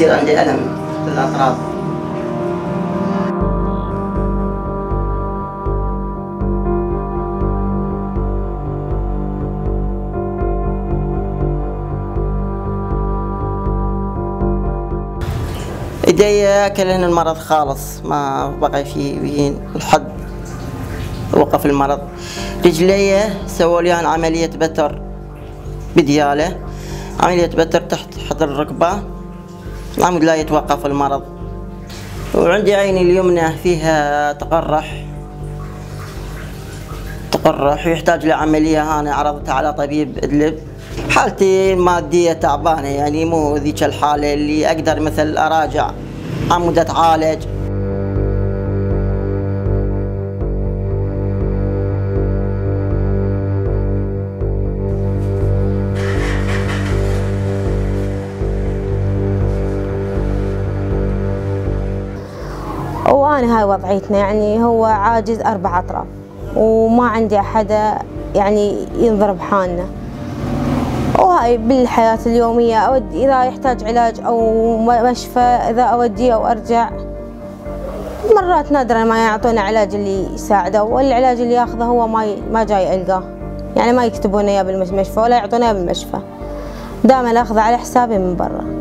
يصير عندي ألم في الأطراف. ايدي كلهن المرض خالص، ما بقى في الحد وقف المرض. رجلي سووا لي عملية بتر بديالة، عملية بتر تحت حضر الركبة، الحمد لله يتوقف المرض. وعندي عيني اليمنى فيها تقرح ويحتاج لعملية. أنا عرضت على طبيب إدلب. حالتي المادية تعبانة، يعني مو ذيك الحالة اللي أقدر مثل أراجع عمود أتعالج. وأنا هاي وضعيتنا، يعني هو عاجز 4 أطراف وما عندي أحد يعني ينظر بحالنا. وهاي بالحياة اليومية أودي إذا يحتاج علاج أو مشفى، إذا أوديه أو أرجع. مرات نادرا ما يعطونا علاج اللي يساعده، والعلاج اللي ياخذه هو ما جاي ألقاه، يعني ما يكتبونه إياه بالمشفى ولا يعطونه إياه بالمشفى، دائما أخذه على حسابي من برا.